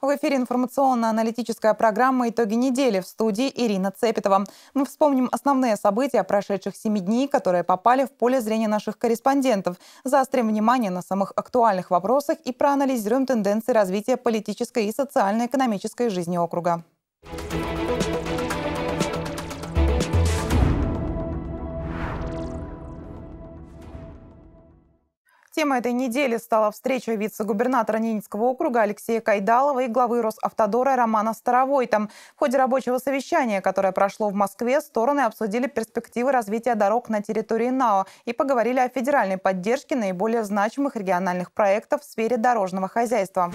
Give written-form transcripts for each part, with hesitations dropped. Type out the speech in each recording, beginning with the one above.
В эфире информационно-аналитическая программа «Итоги недели», в студии Ирина Цепетова. Мы вспомним основные события прошедших 7 дней, которые попали в поле зрения наших корреспондентов, заострим внимание на самых актуальных вопросах и проанализируем тенденции развития политической и социально-экономической жизни округа. Темой этой недели стала встреча вице-губернатора Ненецкого округа Алексея Кайдалова и главы Росавтодора Романа Старовойта. В ходе рабочего совещания, которое прошло в Москве, стороны обсудили перспективы развития дорог на территории НАО и поговорили о федеральной поддержке наиболее значимых региональных проектов в сфере дорожного хозяйства.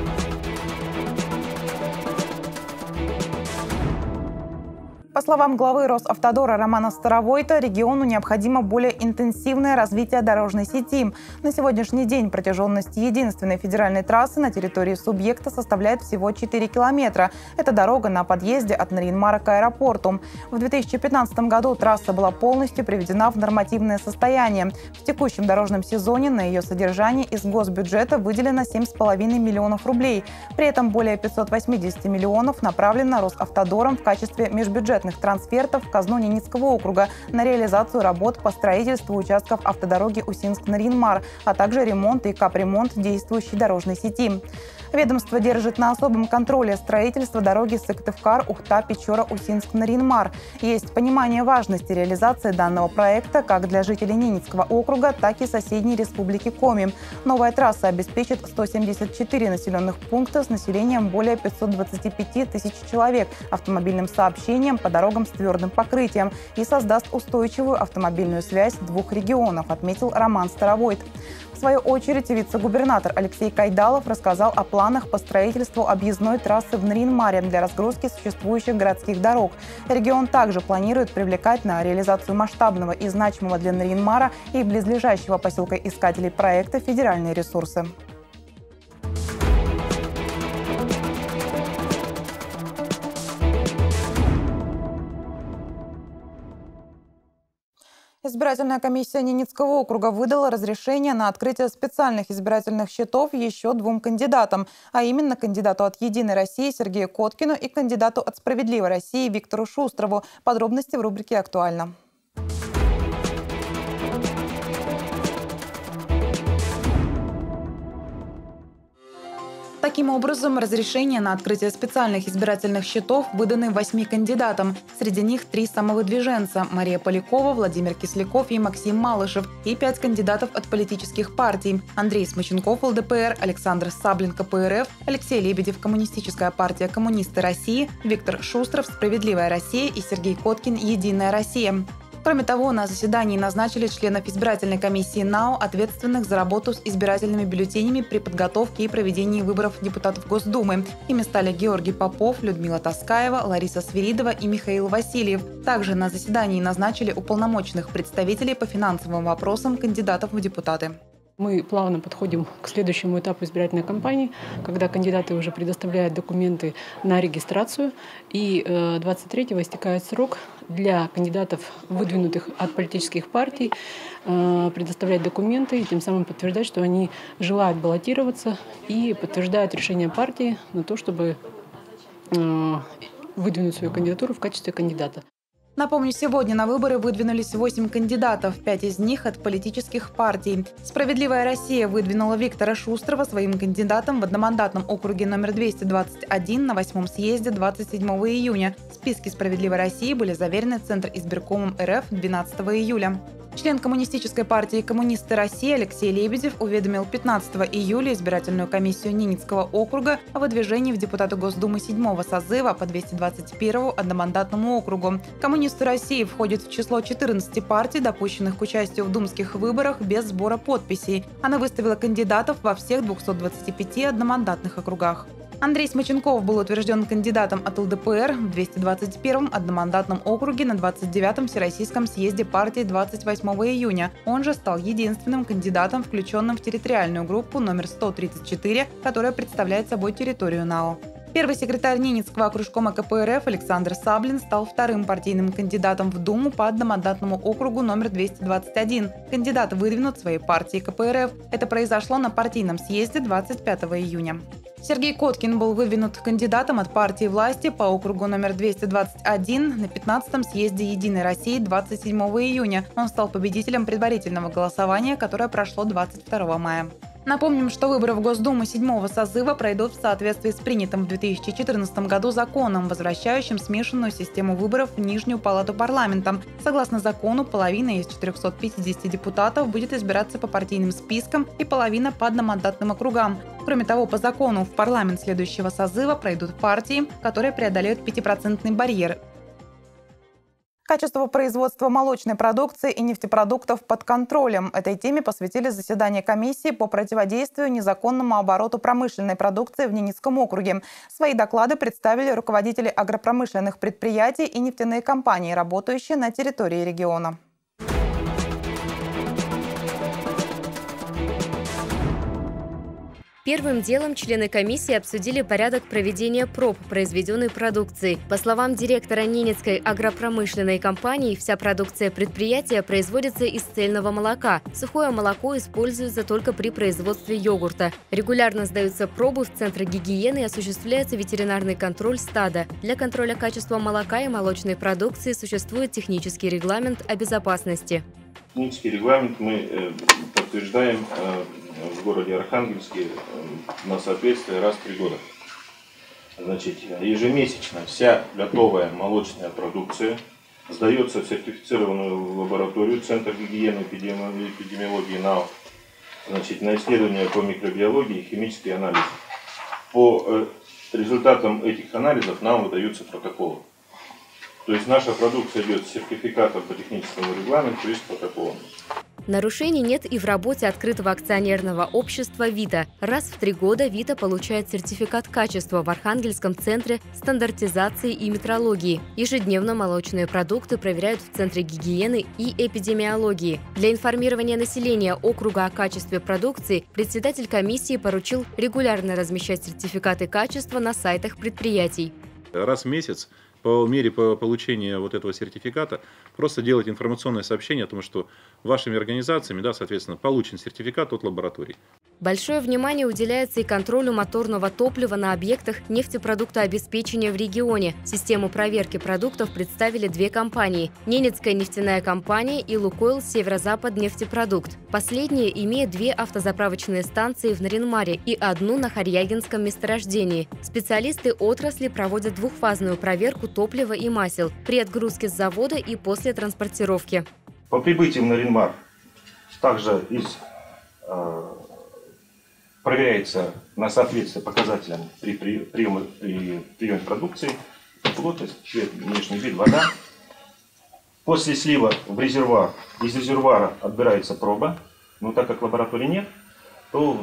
По словам главы Росавтодора Романа Старовойта, региону необходимо более интенсивное развитие дорожной сети. На сегодняшний день протяженность единственной федеральной трассы на территории субъекта составляет всего 4 километра. Это дорога на подъезде от Нарьян-Мара к аэропорту. В 2015 году трасса была полностью приведена в нормативное состояние. В текущем дорожном сезоне на ее содержание из госбюджета выделено 7,5 миллионов рублей. При этом более 580 миллионов направлено Росавтодором в качестве межбюджетных трансфертов в казну Ненецкого округа на реализацию работ по строительству участков автодороги Усинск-Нарьян-Мар, а также ремонт и капремонт действующей дорожной сети. Ведомство держит на особом контроле строительство дороги Сыктывкар-Ухта-Печора-Усинск-Нарьян-Мар. Есть понимание важности реализации данного проекта как для жителей Ненецкого округа, так и соседней республики Коми. Новая трасса обеспечит 174 населенных пункта с населением более 525 тысяч человек автомобильным сообщением по дорогам с твердым покрытием и создаст устойчивую автомобильную связь двух регионов, отметил Роман Старовойт. В свою очередь, вице-губернатор Алексей Кайдалов рассказал о планах по строительству объездной трассы в Нарьян-Маре для разгрузки существующих городских дорог. Регион также планирует привлекать на реализацию масштабного и значимого для Нарьян-Мара и близлежащего поселка искателей проекта федеральные ресурсы. Избирательная комиссия Ненецкого округа выдала разрешение на открытие специальных избирательных счетов еще 2 кандидатам, а именно кандидату от «Единой России» Сергею Коткину и кандидату от «Справедливой России» Виктору Шустрову. Подробности в рубрике «Актуально». Таким образом, разрешения на открытие специальных избирательных счетов выданы 8 кандидатам. Среди них 3 самовыдвиженца – Мария Полякова, Владимир Кисляков и Максим Малышев, и 5 кандидатов от политических партий – Андрей Смаченков, ЛДПР, Александр Саблин, КПРФ, Алексей Лебедев, Коммунистическая партия «Коммунисты России», Виктор Шустров, «Справедливая Россия» и Сергей Коткин, «Единая Россия». Кроме того, на заседании назначили членов избирательной комиссии НАО, ответственных за работу с избирательными бюллетенями при подготовке и проведении выборов депутатов Госдумы. Ими стали Георгий Попов, Людмила Таскаева, Лариса Свиридова и Михаил Васильев. Также на заседании назначили уполномоченных представителей по финансовым вопросам кандидатов в депутаты. Мы плавно подходим к следующему этапу избирательной кампании, когда кандидаты уже предоставляют документы на регистрацию. И 23-го истекает срок для кандидатов, выдвинутых от политических партий, предоставлять документы и тем самым подтверждать, что они желают баллотироваться, и подтверждают решение партии на то, чтобы выдвинуть свою кандидатуру в качестве кандидата. Напомню, сегодня на выборы выдвинулись 8 кандидатов, 5 из них от политических партий. «Справедливая Россия» выдвинула Виктора Шустрова своим кандидатом в одномандатном округе номер 221 на 8-м съезде 27 июня. Списки «Справедливой России» были заверены Центризбиркомом РФ 12 июля. Член Коммунистической партии «Коммунисты России» Алексей Лебедев уведомил 15 июля избирательную комиссию Ненецкого округа о выдвижении в депутаты Госдумы 7-го созыва по 221-му одномандатному округу. «Коммунисты России» входят в число 14 партий, допущенных к участию в думских выборах без сбора подписей. Она выставила кандидатов во всех 225 одномандатных округах. Андрей Смаченков был утвержден кандидатом от ЛДПР в 221-м одномандатном округе на 29-м Всероссийском съезде партии 28 июня. Он же стал единственным кандидатом, включенным в территориальную группу номер 134, которая представляет собой территорию НАО. Первый секретарь Ненецкого окружкома КПРФ Александр Саблин стал вторым партийным кандидатом в Думу по одномандатному округу номер 221. Кандидат выдвинут своей партией КПРФ. Это произошло на партийном съезде 25 июня. Сергей Коткин был выдвинут кандидатом от партии власти по округу номер 221 на 15-м съезде «Единой России» 27 июня. Он стал победителем предварительного голосования, которое прошло 22 мая. Напомним, что выборы в Госдуму 7-го созыва пройдут в соответствии с принятым в 2014 году законом, возвращающим смешанную систему выборов в Нижнюю палату парламента. Согласно закону, половина из 450 депутатов будет избираться по партийным спискам и половина по одномандатным округам. Кроме того, по закону в парламент следующего созыва пройдут партии, которые преодолеют 5% барьер. Качество производства молочной продукции и нефтепродуктов под контролем. Этой теме посвятили заседание комиссии по противодействию незаконному обороту промышленной продукции в Ненецком округе. Свои доклады представили руководители агропромышленных предприятий и нефтяные компании, работающие на территории региона. Первым делом члены комиссии обсудили порядок проведения проб произведенной продукции. По словам директора Ненецкой агропромышленной компании, вся продукция предприятия производится из цельного молока. Сухое молоко используется только при производстве йогурта. Регулярно сдаются пробы в Центр гигиены и осуществляется ветеринарный контроль стада. Для контроля качества молока и молочной продукции существует технический регламент о безопасности. Технический регламент мы подтверждаем в городе Архангельске на соответствие раз в 3 года. Значит, ежемесячно вся готовая молочная продукция сдается в сертифицированную лабораторию Центр гигиены и эпидемиологии НАО, значит, на исследования по микробиологии и химический анализ. По результатам этих анализов нам выдаются протоколы. То есть наша продукция идет с сертификатом по техническому регламенту и с протоколом. Нарушений нет и в работе открытого акционерного общества «Вита». Раз в 3 года «Вита» получает сертификат качества в Архангельском центре стандартизации и метрологии. Ежедневно молочные продукты проверяют в Центре гигиены и эпидемиологии. Для информирования населения округа о качестве продукции председатель комиссии поручил регулярно размещать сертификаты качества на сайтах предприятий. Раз в месяц по мере получения вот этого сертификата просто делать информационное сообщение о том, что вашими организациями, соответственно, получен сертификат от лабораторий. Большое внимание уделяется и контролю моторного топлива на объектах нефтепродуктообеспечения в регионе. Систему проверки продуктов представили 2 компании – Ненецкая нефтяная компания и Лукойл Северо-Запад нефтепродукт. Последняя имеет 2 автозаправочные станции в Наринмаре и 1 на Харьягинском месторождении. Специалисты отрасли проводят 2-фазную проверку топлива и масел при отгрузке с завода и после транспортировки. По прибытии в Наринмар также проверяется на соответствие показателям при приеме продукции, плотность, цвет, внешний вид, вода. После слива в резервуар, из резервуара отбирается проба, но так как лаборатории нет, то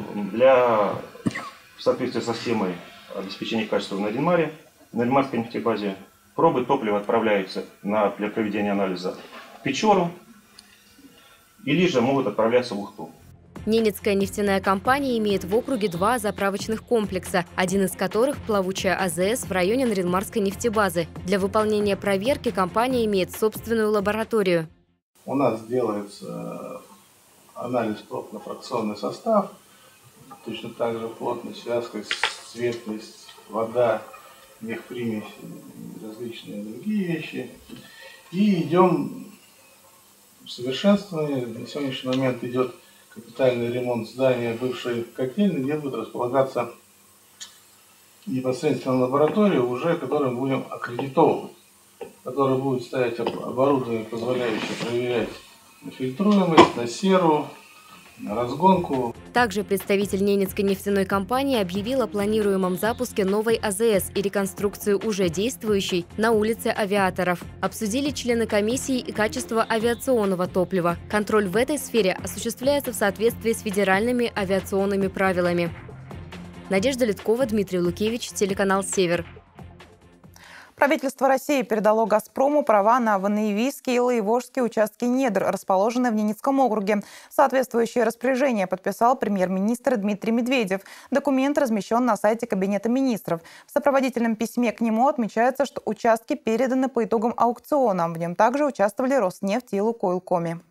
в соответствии со схемой обеспечения качества в Наринмаре, в Наринмарской нефтебазе, пробы топлива отправляются для проведения анализа в Печору или же могут отправляться в Ухту. Ненецкая нефтяная компания имеет в округе 2 заправочных комплекса, один из которых – плавучая АЗС в районе Наринмарской нефтебазы. Для выполнения проверки компания имеет собственную лабораторию. У нас делается анализ проб на фракционный состав, точно так же плотность, вязкость, цветность, вода, мехпримесь, различные другие вещи. И идем в совершенствование. На сегодняшний момент идет капитальный ремонт здания бывшей котельной, где будет располагаться непосредственно лаборатория, уже которую мы будем аккредитовывать, которая будет стоять оборудование, позволяющее проверять на фильтруемость, на серу, на разгонку. Также представитель Ненецкой нефтяной компании объявил о планируемом запуске новой АЗС и реконструкцию уже действующей на улице Авиаторов. Обсудили члены комиссии и качество авиационного топлива. Контроль в этой сфере осуществляется в соответствии с федеральными авиационными правилами. Надежда Литкова, Дмитрий Лукевич, телеканал «Север». Правительство России передало «Газпрому» права на Ванаевийские и Лаевожские участки недр, расположенные в Ненецком округе. Соответствующее распоряжение подписал премьер-министр Дмитрий Медведев. Документ размещен на сайте Кабинета министров. В сопроводительном письме к нему отмечается, что участки переданы по итогам аукциона. В нем также участвовали Роснефть и Лукойл Коми.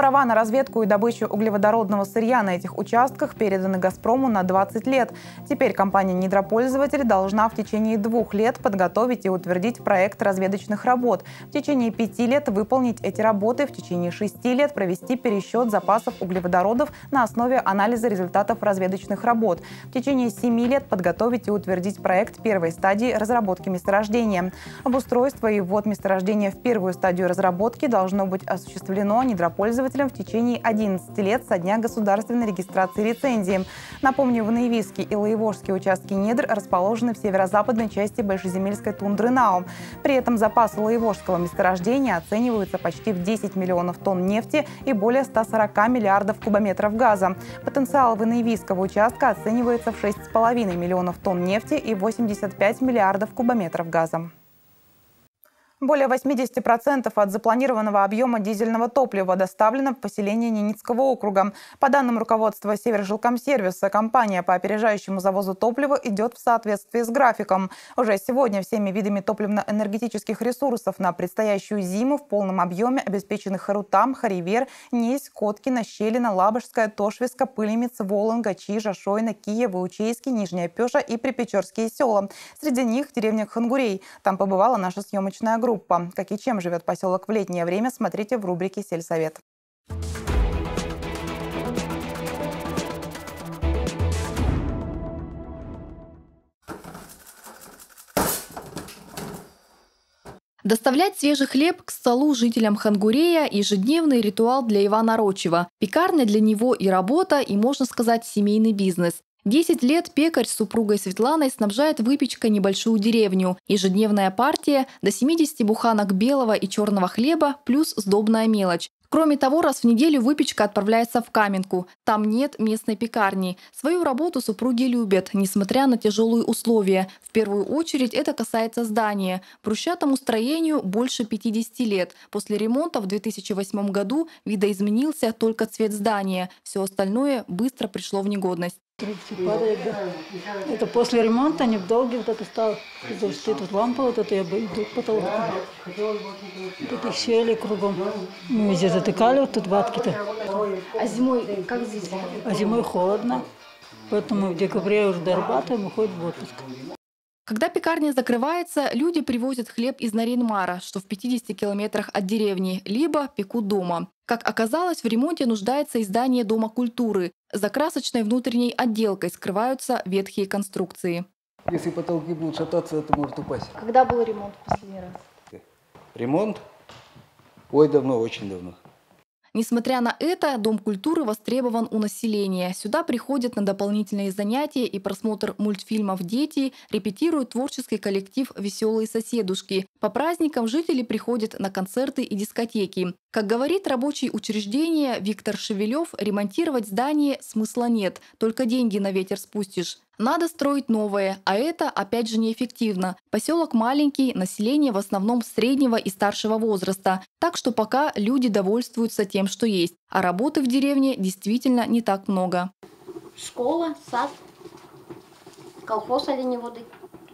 Права на разведку и добычу углеводородного сырья на этих участках переданы «Газпрому» на 20 лет. Теперь компания-недропользователь должна в течение 2 лет подготовить и утвердить проект разведочных работ. В течение 5 лет выполнить эти работы, в течение 6 лет провести пересчет запасов углеводородов на основе анализа результатов разведочных работ. В течение 7 лет подготовить и утвердить проект первой стадии разработки месторождения. Обустройство и ввод месторождения в первую стадию разработки должно быть осуществлено недропользователем в течение 11 лет со дня государственной регистрации лицензии. Напомню, в Наивиске и Лаевожские участки недр расположены в северо-западной части большеземельской тундры НАУ. При этом запасы Лаевожского месторождения оцениваются почти в 10 миллионов тонн нефти и более 140 миллиардов кубометров газа. Потенциал Наивисского участка оценивается в 6,5 миллионов тонн нефти и 85 миллиардов кубометров газа. Более 80% от запланированного объема дизельного топлива доставлено в поселение Ненецкого округа. По данным руководства Севержилкомсервиса, компания по опережающему завозу топлива идет в соответствии с графиком. Уже сегодня всеми видами топливно-энергетических ресурсов на предстоящую зиму в полном объеме обеспечены Харутам, Харивер, Несь, Коткина, Щелина, Лабожская, Тошвиска, Пыльмиц, Волынга, Чижа, Шойна, Киев, Выучейский, Нижняя Пеша и Припечерские села. Среди них деревня Хангурей. Там побывала наша съемочная группа. Как и чем живет поселок в летнее время, смотрите в рубрике «Сельсовет». Доставлять свежий хлеб к столу жителям Хангурея – ежедневный ритуал для Ивана Рочева. Пекарня для него и работа, и, можно сказать, семейный бизнес. 10 лет пекарь с супругой Светланой снабжает выпечкой небольшую деревню. Ежедневная партия до 70 буханок белого и черного хлеба плюс сдобная мелочь. Кроме того, раз в неделю выпечка отправляется в Каменку. Там нет местной пекарни. Свою работу супруги любят, несмотря на тяжелые условия. В первую очередь это касается здания. Брусчатому строению больше 50 лет. После ремонта в 2008 году видоизменился только цвет здания. Все остальное быстро пришло в негодность. Падает, да. Это после ремонта они в долге вот это стало. Тут лампа вот это, я иду к потолку. Тут и щели кругом. Мы везде затыкали вот тут ватки-то. А зимой как здесь? А зимой холодно. Поэтому в декабре уже дорабатываем и ходим в отпуск. Когда пекарня закрывается, люди привозят хлеб из Нарьян-Мара, что в 50 километрах от деревни, либо пекут дома. Как оказалось, в ремонте нуждается и здание Дома культуры. За красочной внутренней отделкой скрываются ветхие конструкции. Если потолки будут шататься, это может упасть. Когда был ремонт в последний раз? Ремонт? Ой, давно, очень давно. Несмотря на это, Дом культуры востребован у населения. Сюда приходят на дополнительные занятия и просмотр мультфильмов дети, репетируют творческий коллектив «Веселые соседушки». По праздникам жители приходят на концерты и дискотеки. Как говорит рабочий учреждения Виктор Шевелев, ремонтировать здание смысла нет, только деньги на ветер спустишь. Надо строить новое, а это опять же неэффективно. Поселок маленький, население в основном среднего и старшего возраста, так что пока люди довольствуются тем, что есть. А работы в деревне действительно не так много. Школа, сад, колхоз оленеводы.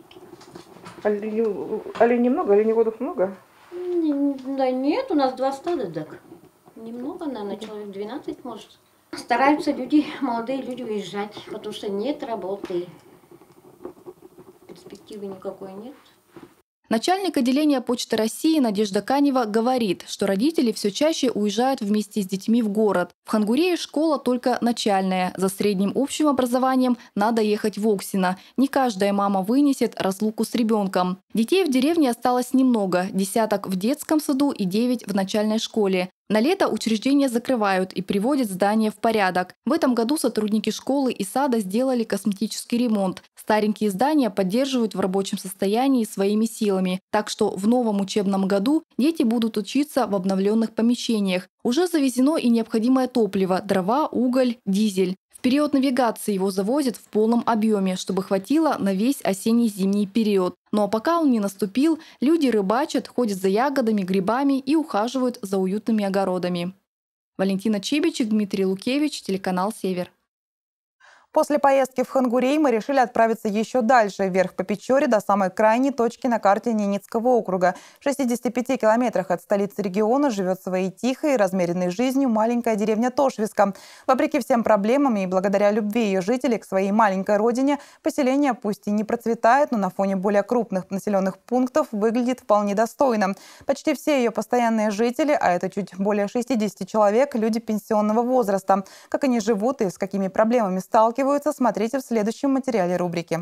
Оленей много, оленеводов много? Да нет, у нас 2 стада, так. Немного, наверное, человек 12 может. Стараются люди, молодые люди уезжать, потому что нет работы. Перспективы никакой нет. Начальник отделения Почты России Надежда Канева говорит, что родители все чаще уезжают вместе с детьми в город. В Хангурее школа только начальная. За средним общим образованием надо ехать в Оксино. Не каждая мама вынесет разлуку с ребенком. Детей в деревне осталось немного – 10 в детском саду и 9 в начальной школе. На лето учреждения закрывают и приводят здание в порядок. В этом году сотрудники школы и сада сделали косметический ремонт. Старенькие здания поддерживают в рабочем состоянии своими силами. Так что в новом учебном году дети будут учиться в обновленных помещениях. Уже завезено и необходимое топливо – дрова, уголь, дизель. В период навигации его завозят в полном объеме, чтобы хватило на весь осенне-зимний период. Ну а пока он не наступил, люди рыбачат, ходят за ягодами, грибами и ухаживают за уютными огородами. Валентина Чебичек, Дмитрий Лукевич, телеканал «Север». После поездки в Хангурей мы решили отправиться еще дальше, вверх по Печоре, до самой крайней точки на карте Ненецкого округа. В 65 километрах от столицы региона живет своей тихой и размеренной жизнью маленькая деревня Тошвиска. Вопреки всем проблемам и благодаря любви ее жителей к своей маленькой родине, поселение пусть и не процветает, но на фоне более крупных населенных пунктов выглядит вполне достойно. Почти все ее постоянные жители, а это чуть более 60 человек, люди пенсионного возраста. Как они живут и с какими проблемами сталкиваются, смотрите в следующем материале рубрики.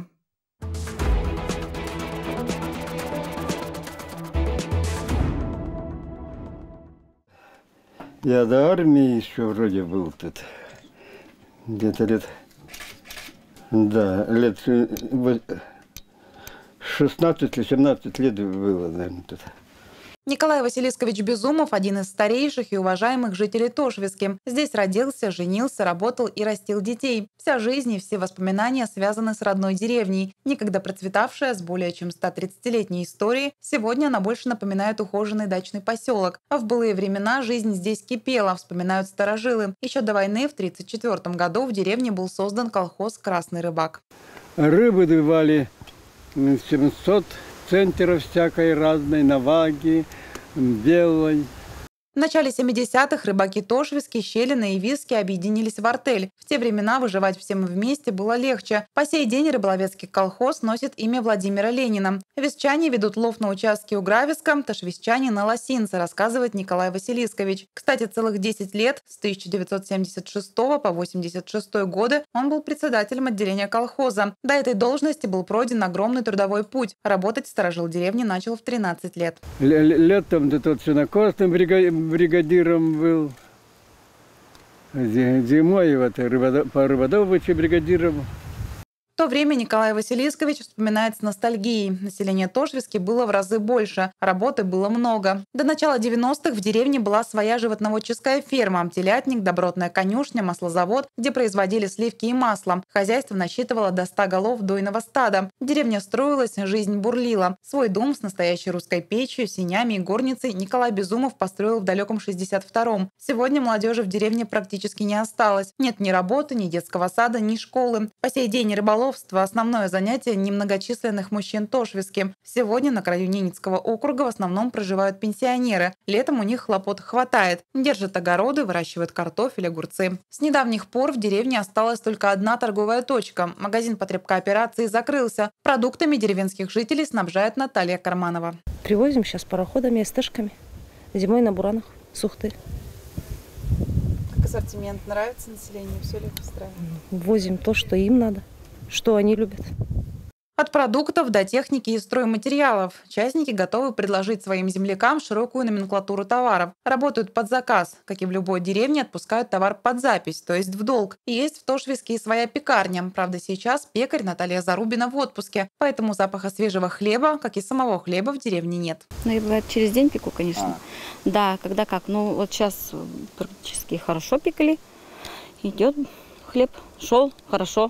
Я до армии еще вроде был тут. Где-то лет 16 или 17 лет было, наверное, тут. Николай Василискович Безумов – один из старейших и уважаемых жителей Тошвиски. Здесь родился, женился, работал и растил детей. Вся жизнь и все воспоминания связаны с родной деревней. Некогда процветавшая с более чем 130-летней историей, сегодня она больше напоминает ухоженный дачный поселок. А в былые времена жизнь здесь кипела, вспоминают старожилы. Еще до войны в 1934 году в деревне был создан колхоз «Красный рыбак». Рыбы давали 700 центеров всякой разной, наваги, белой. В начале 70-х рыбаки Тошвиски, Щелина и Виски объединились в артель. В те времена выживать всем вместе было легче. По сей день рыболовецкий колхоз носит имя Владимира Ленина. Висчане ведут лов на участке у Грависка, тошвисчане на Лосинце, рассказывает Николай Василискович. Кстати, целых 10 лет, с 1976 по 1986 годы, он был председателем отделения колхоза. До этой должности был пройден огромный трудовой путь. Работать сторожил деревни начал в 13 лет. Летом тут сенокосным бригадиром был. Зимой по рыбодобыче бригадиром. В то время Николай Василискович вспоминает с ностальгией. Население Тошвиски было в разы больше, работы было много. До начала 90-х в деревне была своя животноводческая ферма, телятник, добротная конюшня, маслозавод, где производили сливки и масло. Хозяйство насчитывало до 100 голов дойного стада. Деревня строилась, жизнь бурлила. Свой дом с настоящей русской печью, сенями и горницей Николай Безумов построил в далеком 62-м. Сегодня молодежи в деревне практически не осталось. Нет ни работы, ни детского сада, ни школы. По сей день рыболовство – основное занятие немногочисленных мужчин Тошвиски. Сегодня на краю Ненецкого округа в основном проживают пенсионеры. Летом у них хлопот хватает. Держат огороды, выращивают картофель, огурцы. С недавних пор в деревне осталась только одна торговая точка. Магазин потребкооперации закрылся. Продуктами деревенских жителей снабжает Наталья Карманова. Привозим сейчас пароходами, СТшками. Зимой на буранах, сухты. Как ассортимент нравится населению? Все ли устраивает? Возим то, что им надо. Что они любят. От продуктов до техники и стройматериалов. Частники готовы предложить своим землякам широкую номенклатуру товаров. Работают под заказ. Как и в любой деревне, отпускают товар под запись, то есть в долг. И есть в Тошвиске и своя пекарня. Правда, сейчас пекарь Наталья Зарубина в отпуске. Поэтому запаха свежего хлеба, как и самого хлеба, в деревне нет. Ну, я бывает через день пеку, конечно. Да, когда как. Ну, вот сейчас практически хорошо пекли. Идет хлеб, шел хорошо.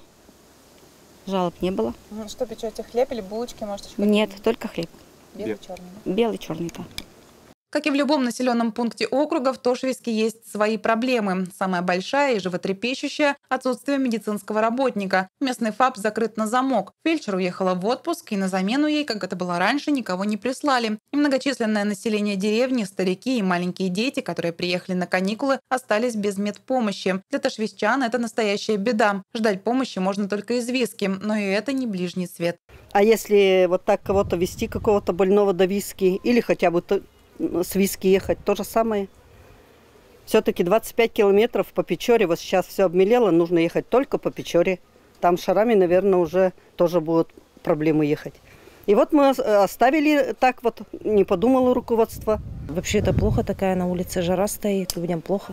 Жалоб не было. Что печете, хлеб или булочки? Может, еще нет, только хлеб. Белый, черный? Белый, черный, да. Как и в любом населенном пункте округа, в Тошвиске есть свои проблемы. Самая большая и животрепещущая – отсутствие медицинского работника. Местный ФАП закрыт на замок. Фельдшер уехала в отпуск, и на замену ей, как это было раньше, никого не прислали. И многочисленное население деревни, старики и маленькие дети, которые приехали на каникулы, остались без медпомощи. Для тошвисчан это настоящая беда. Ждать помощи можно только из Виски, но и это не ближний свет. А если вот так кого-то везти, какого-то больного до Виски, или хотя бы с Виски ехать, то же самое. Все-таки 25 километров по Печоре, вот сейчас все обмелело, нужно ехать только по Печоре. Там шарами, наверное, уже тоже будут проблемы ехать. И вот мы оставили так вот, не подумало руководство. Вообще это плохо, такая на улице жара стоит, людям плохо.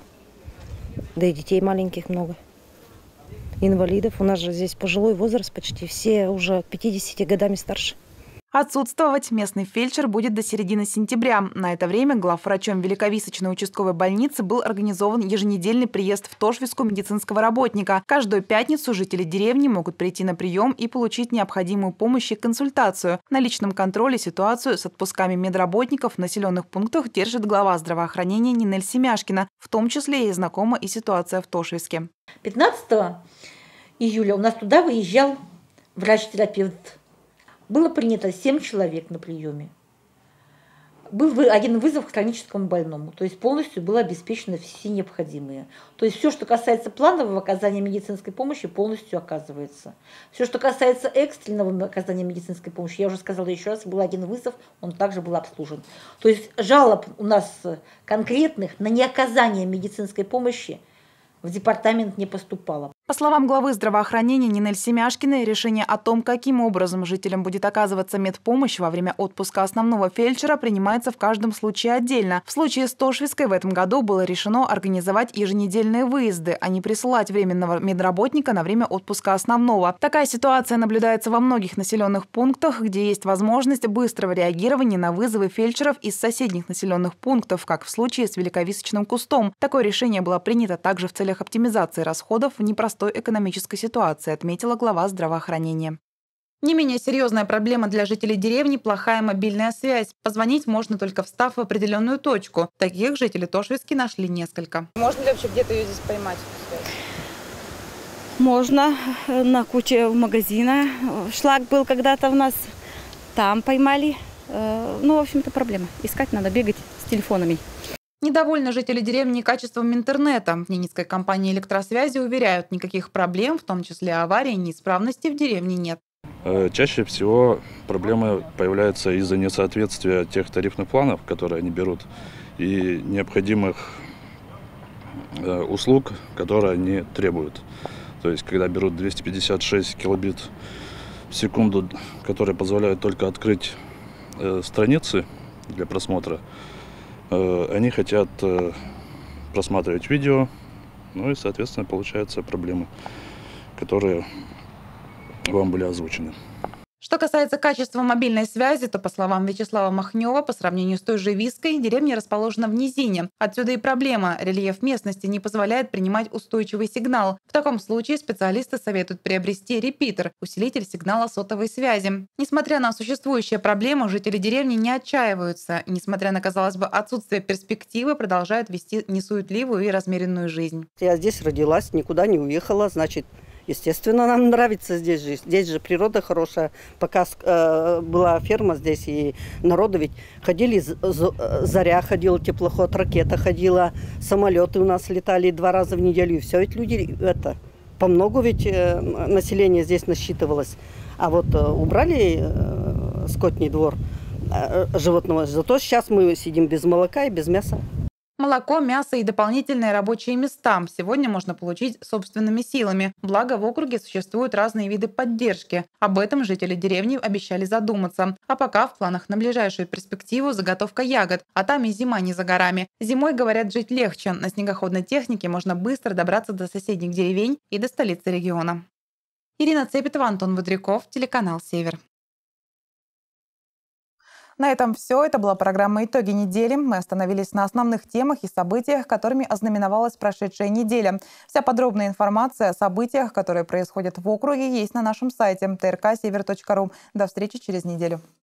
Да и детей маленьких много. Инвалидов, у нас же здесь пожилой возраст почти, все уже 50 годами старше. Отсутствовать местный фельдшер будет до середины сентября. На это время главврачом Великовисочной участковой больницы был организован еженедельный приезд в Тошвиску медицинского работника. Каждую пятницу жители деревни могут прийти на прием и получить необходимую помощь и консультацию. На личном контроле ситуацию с отпусками медработников в населенных пунктах держит глава здравоохранения Нинель Семяшкина. В том числе ей знакома и ситуация в Тошвиске. 15-го июля у нас туда выезжал врач-терапевт. Было принято 7 человек на приеме. Был один вызов к хроническому больному, то есть полностью было обеспечено все необходимые. То есть все, что касается планового оказания медицинской помощи, полностью оказывается. Все, что касается экстренного оказания медицинской помощи, я уже сказала еще раз, был один вызов, он также был обслужен. То есть жалоб у нас конкретных на неоказание медицинской помощи в департамент не поступало. По словам главы здравоохранения Нинель Семяшкиной, решение о том, каким образом жителям будет оказываться медпомощь во время отпуска основного фельдшера, принимается в каждом случае отдельно. В случае с Тошвицкой в этом году было решено организовать еженедельные выезды, а не присылать временного медработника на время отпуска основного. Такая ситуация наблюдается во многих населенных пунктах, где есть возможность быстрого реагирования на вызовы фельдшеров из соседних населенных пунктов, как в случае с Великовисочным кустом. Такое решение было принято также в целях оптимизации расходов в непростой экономической ситуации, отметила глава здравоохранения. Не менее серьезная проблема для жителей деревни – плохая мобильная связь. Позвонить можно только встав в определенную точку. Таких жители Тошвицки нашли несколько. Можно ли вообще где-то ее здесь поймать? Можно. На куче магазина. Шлак был когда-то у нас. Там поймали. Ну, в общем-то, проблема. Искать надо, бегать с телефонами. Недовольны жители деревни качеством интернета. В ненецкой компании электросвязи уверяют, никаких проблем, в том числе аварий и неисправностей, в деревне нет. Чаще всего проблемы появляются из-за несоответствия тех тарифных планов, которые они берут, и необходимых услуг, которые они требуют. То есть, когда берут 256 килобит в секунду, которые позволяют только открыть страницы для просмотра, они хотят просматривать видео, ну и, соответственно, получаются проблемы, которые вам были озвучены. Что касается качества мобильной связи, то, по словам Вячеслава Махнева, по сравнению с той же Виской, деревня расположена в низине. Отсюда и проблема. Рельеф местности не позволяет принимать устойчивый сигнал. В таком случае специалисты советуют приобрести репитер – усилитель сигнала сотовой связи. Несмотря на существующие проблемы, жители деревни не отчаиваются. И, несмотря на, казалось бы, отсутствие перспективы, продолжают вести несуетливую и размеренную жизнь. Я здесь родилась, никуда не уехала, значит, естественно, нам нравится здесь жить. Здесь же природа хорошая. Пока была ферма здесь, и народу ведь ходили, заря ходила, теплоход, ракета ходила, самолеты у нас летали 2 раза в неделю. И все ведь люди, по многу ведь население здесь насчитывалось. А вот убрали скотный двор животного. Зато сейчас мы сидим без молока и без мяса. Молоко, мясо и дополнительные рабочие места сегодня можно получить собственными силами. Благо, в округе существуют разные виды поддержки. Об этом жители деревни обещали задуматься. А пока в планах на ближайшую перспективу заготовка ягод. А там и зима не за горами. Зимой, говорят, жить легче. На снегоходной технике можно быстро добраться до соседних деревень и до столицы региона. Ирина Цепетова, Антон Водряков, телеканал «Север». На этом все. Это была программа «Итоги недели». Мы остановились на основных темах и событиях, которыми ознаменовалась прошедшая неделя. Вся подробная информация о событиях, которые происходят в округе, есть на нашем сайте trksевер.ру. До встречи через неделю.